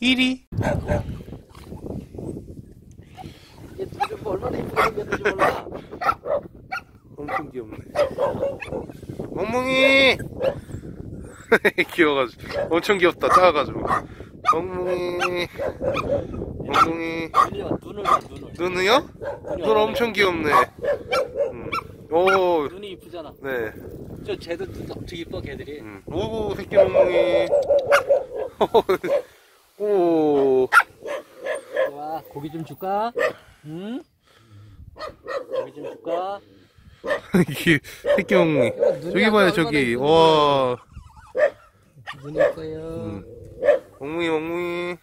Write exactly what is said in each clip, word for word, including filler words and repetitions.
이리. 얘 둘이 뭐 얼마나 이쁘게 생겼는지 몰라. 엄청 귀엽네. 멍멍이. 귀여워가지고 엄청 귀엽다. 작아가지고. 멍멍이. 멍멍이. 눈을 봐, 눈을. 눈이요? 눈 엄청 귀엽네. 음. 오. 눈이 이쁘잖아. 네. 저 쟤도 눈 엄청 이뻐, 걔들이. 음. 오, 새끼 멍멍이. 오. 와, 고기 좀 줄까? 응? 고기 좀 줄까? 이게 새끼 멍멍이. 저기 봐요, 저기. 와. 눈이 이뻐요. 음. 멍멍이, 멍멍이.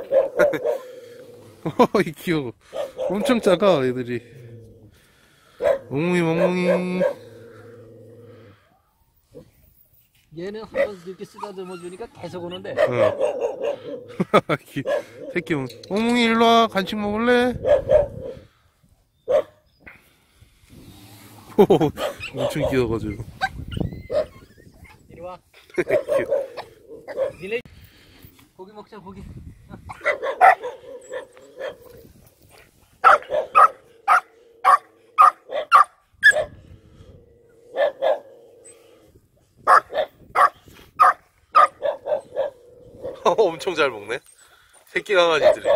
이 귀여워. 엄청 작아, 애들이. 멍멍이, 멍멍이. 얘는 한번 이렇게 쓰다듬어 주니까 계속 오는데. 응. 새끼 멍. 멍멍이 일로 와. 간식 먹을래? 오, 엄청 귀여워가지고. 이리 와. 귀여워. 니네 고기 먹자, 고기. 엄청 잘 먹네. 새끼 강아지들이.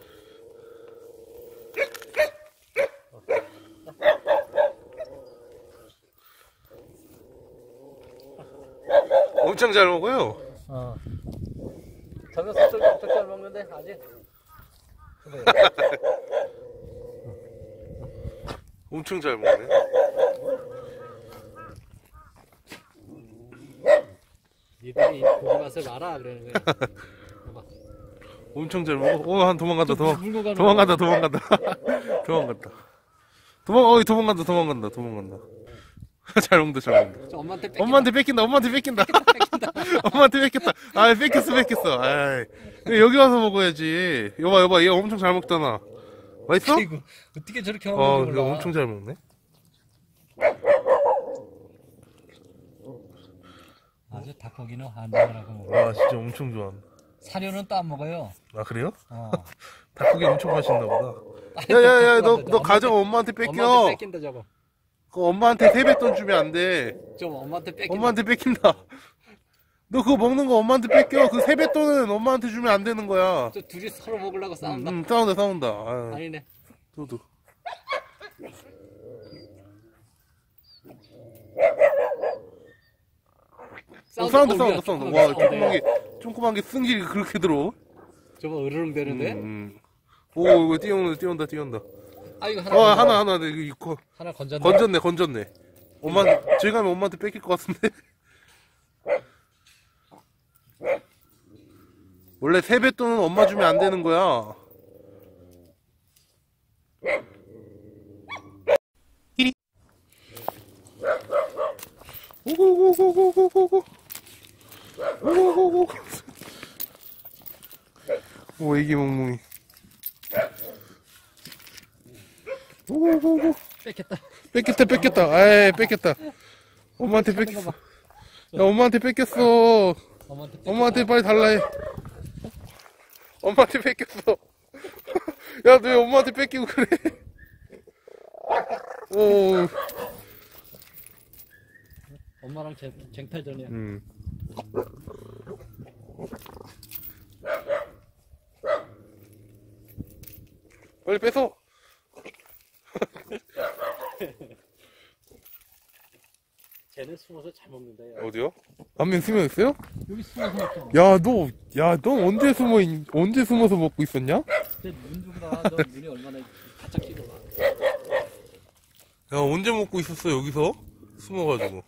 엄청 잘 먹어요. 어. 저는 속들 엄청 잘 먹는데 아직. 엄청 잘 먹네. 니들이 고기 맛을 알아 그러는 거야. 엄청 잘 먹어. 어, 한 도망간다. 도망. 물고 가는 도망간다. 도망간다. 도망간다. 도망. 어이 도망간다. 도망간다. 도망간다. 잘 먹는다. 잘 먹는다. 저 엄마한테 뺏긴다. 엄마한테 뺏긴다. 엄마한테 뺏긴다. 엄마한테 뺏겼다. 아, 뺏겼어. 뺏겼어. 아이. 여기 와서 먹어야지. 여봐, 여봐. 얘 엄청 잘 먹잖아. 맛있어? 아이고, 어떻게 저렇게 어, 먹는지 그래, 몰라. 엄청 잘 먹네. 아주 닭고기는 한방하고 먹어. 아, 진짜 엄청 좋아. 사료는 또 안 먹어요. 아, 그래요? 어. 닭고기 엄청 맛있나 보다. 야, 야, 야, 너, 너 가져가. 엄마한테 뺏겨. 엄마한테 뺏긴다 저거. 그 엄마한테 세뱃돈 주면 안 돼. 좀 엄마한테 뺏긴다. 엄마한테 뺏긴다. 너 그거 먹는 거 엄마한테 뺏겨. 그 세뱃돈은 엄마한테 주면 안 되는 거야. 저 둘이 서로 먹으려고 싸운다. 응, 응, 싸운다, 싸운다. 아유, 아니네. 너도. 어, 싸운다, 싸운다, 싸운다. 와, 조그만 게, 조그만 게 승질이 그렇게 들어. 저거 으르릉 되는데. 음, 음. 오, 이거 뛰어온다, 뛰어온다, 뛰어온다. 아 이거 하나. 어, 건졌네. 하나, 하나, 이거, 이거, 하나 건졌네. 건졌네, 건졌네. 엄마, 저기 가면 엄마한테 뺏길 것 같은데? 원래 세뱃돈은 엄마 주면 안 되는 거야. 이리. 오고고고고고고고. 오고고고고. 오, 애기 멍멍이. 오고고고. 뺏겼다. 뺏겼다, 뺏겼다. 아이, 뺏겼다. 엄마한테 뺏겼어. 야, 엄마한테 뺏겼어. 엄마한테 뺏겼다. 엄마한테 빨리 달라 해. 엄마한테 뺏겼어. 야, 너 왜 엄마한테 뺏기고 그래? 오. 엄마랑 쟁, 쟁탈전이야. 음. 빨리 뺏어. 쟤는 숨어서 잘 먹는다. 야. 어디요? 한 명 숨어 있어요? 여기 숨어서 먹잖아. 야, 너, 야, 넌 언제 숨어, 있, 언제 숨어서 먹고 있었냐? 쟤눈 주고 나와. 너 눈이 얼마나 바짝 끼고 봐. 야, 언제 먹고 있었어, 여기서? 숨어가지고.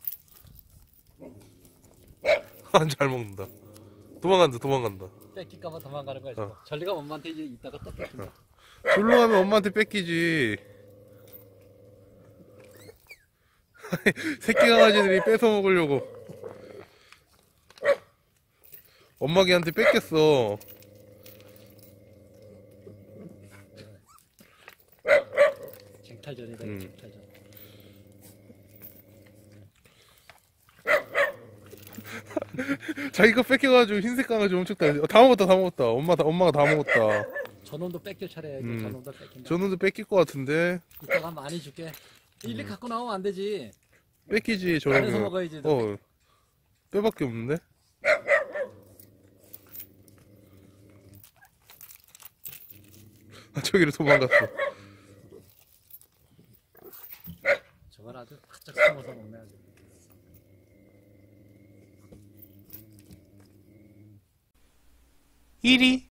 아, 잘 먹는다. 도망간다, 도망간다. 뺏길까봐 도망가는 거야. 저거. 전리가 엄마한테 이제 이따가 또 뺏긴다. 졸로 가면 엄마한테 뺏기지. 새끼 강아지들이 뺏어 먹으려고. 엄마 걔한테 뺏겼어. 쟁탈전이다. 음. 쟁탈전. 자기 거 뺏겨가지고 흰색 강아지 엄청 따. 어, 다 먹었다, 다 먹었다. 엄마, 다, 엄마가 다 먹었다. 저놈도 뺏길 차례야. 이거 음. 저놈도 뺏긴다. 저놈도 뺏길 것 같은데. 이따가 많이 줄게. 일일이 갖고 나오면 안 되지. 뺏기지, 안에서 저러면. 먹어야지. 너. 어. 뼈밖에 없는데? 아, 저기로 도망갔어. 저걸 아주 바짝 숨어서 먹네. 아주. 이리